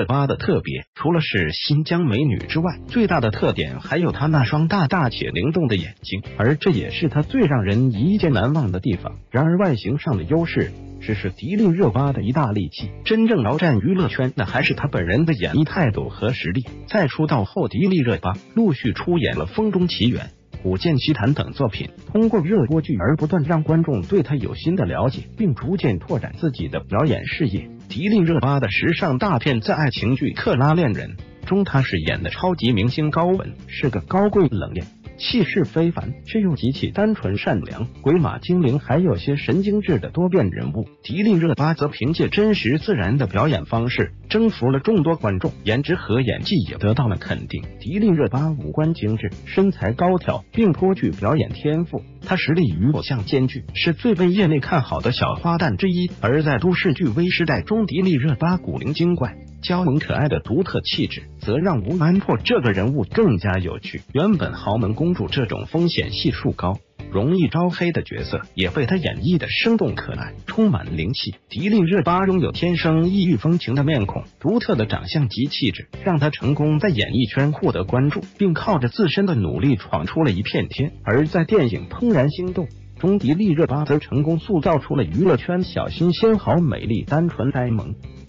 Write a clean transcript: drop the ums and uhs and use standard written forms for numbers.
巴的特别，除了是新疆美女之外，最大的特点还有她那双大且灵动的眼睛，而这也是她最让人一见难忘的地方。然而外形上的优势只是迪丽热巴的一大利器，真正鏖战娱乐圈那还是她本人的演艺态度和实力。在出道后，迪丽热巴陆续出演了《风中奇缘》、古剑奇谭等作品，通过热播剧而不断让观众对她有新的了解，并逐渐拓展自己的表演事业。迪丽热巴的时尚大片在爱情剧《克拉恋人》中，她是演的超级明星高雯，是个高贵冷艳、气势非凡却又极其单纯善良、鬼马精灵还有些神经质的多变人物。迪丽热巴则凭借真实自然的表演方式征服了众多观众，颜值和演技也得到了肯定。迪丽热巴五官精致，身材高挑，并颇具表演天赋，她实力与偶像兼具，是最被业内看好的小花旦之一。而在都市剧《微时代》中，迪丽热巴古灵精怪、娇萌可爱的独特气质，则让吴安珀这个人物更加有趣。原本豪门公主这种风险系数高、容易招黑的角色，也被她演绎的生动可爱，充满灵气。迪丽热巴拥有天生异域风情的面孔、独特的长相及气质，让她成功在演艺圈获得关注，并靠着自身的努力闯出了一片天。而在电影《怦然心动》中，迪丽热巴则成功塑造出了娱乐圈小新鲜好、美丽单纯呆萌、